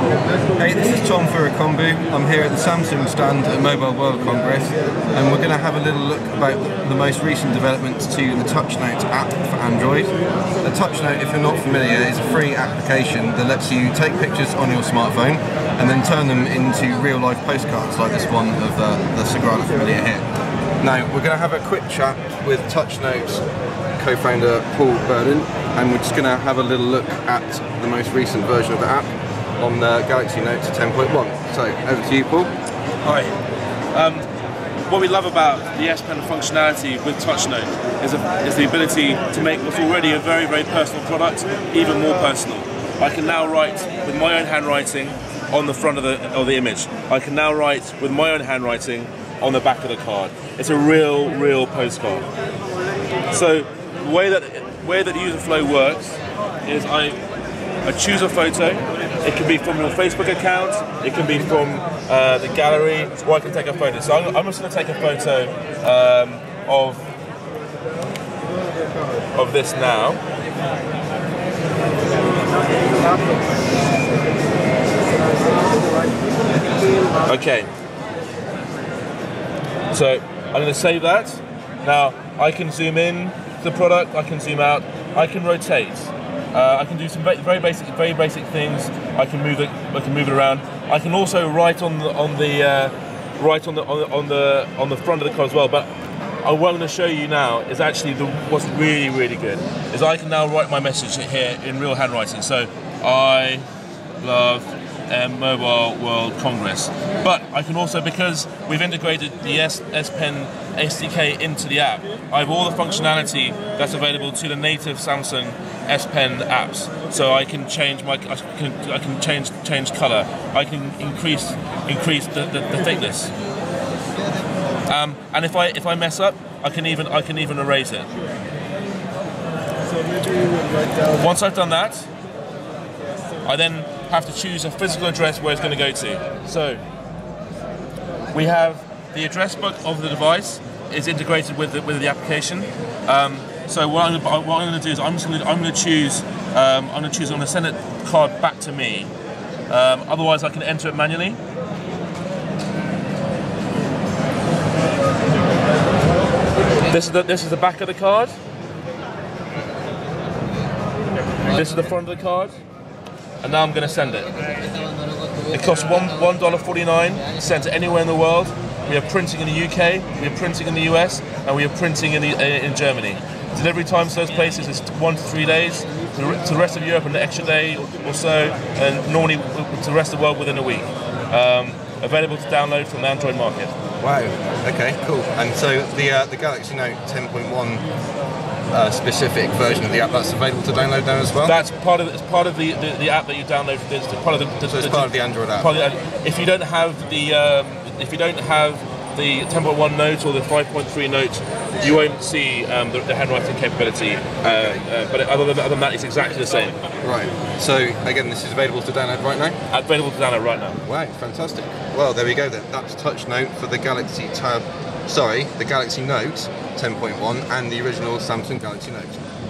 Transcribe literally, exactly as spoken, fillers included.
Hey, this is Tom for Recombu. I'm here at the Samsung stand at Mobile World Congress, and we're going to have a little look about the most recent developments to the Touchnote app for Android. The Touchnote, if you're not familiar, is a free application that lets you take pictures on your smartphone and then turn them into real-life postcards like this one of uh, the Sagrada Familia here. Now, we're going to have a quick chat with Touchnote's co-founder Paul Burdin, and we're just going to have a little look at the most recent version of the app on the Galaxy Note ten point one. So, over to you, Paul. Hi. Um, what we love about the S Pen functionality with Touchnote is, a, is the ability to make what's already a very, very personal product even more personal. I can now write with my own handwriting on the front of the, of the image. I can now write with my own handwriting on the back of the card. It's a real, real postcard. So, the way that, the way that user flow works is I, I choose a photo. It can be from your Facebook account, it can be from uh, the gallery, or I can take a photo. So I'm, I'm just going to take a photo um, of, of this now. Okay. So I'm going to save that. Now I can zoom in to the product, I can zoom out, I can rotate. Uh, I can do some very basic, very basic things. I can move it. I can move it around. I can also write on the on the uh, write on the on the on the on the front of the card as well. But what I'm going to show you now is actually the, what's really really good is I can now write my message here in real handwriting. So I love um, Mobile World Congress. But I can also, because we've integrated the S Pen S D K into the app, I have all the functionality that's available to the native Samsung S Pen apps. So I can change my, I can, I can change change color. I can increase increase the, the, the thickness. Um, and if I if I mess up, I can even I can even erase it. Once I've done that, I then have to choose a physical address where it's going to go to. So we have the address book of the device is integrated with the, with the application. Um, so what I'm, what I'm going to do is I'm just going to I'm going to choose um, I'm going to choose I'm going to send it card back to me. Um, otherwise, I can enter it manually. This is the this is the back of the card. This is the front of the card. And now I'm going to send it. It costs one one dollar forty nine. Sent it anywhere in the world. We are printing in the U K, we are printing in the U S, and we are printing in the, uh, in Germany. Delivery time to those places is one to three days. To the rest of Europe, an extra day or so, and normally to the rest of the world within a week. Um, available to download from the Android market. Wow. Okay. Cool. And so the uh, the Galaxy Note ten point one. Uh, specific version of the app that's available to download now as well. That's part of it's part of the, the, the app that you download. It's part of the, the, so it's the, part of the Android app. Part of the, if you don't have the um, if you don't have the ten point one Note or the five point three Note, you won't see um, the, the handwriting capability. Uh, uh, but other than, other than that, it's exactly the same. Right. So again, this is available to download right now. Available to download right now. Wow, fantastic. Well, there we go then. That's Touchnote for the Galaxy Tab. Sorry, the Galaxy Note ten point one and the original Samsung Galaxy Note.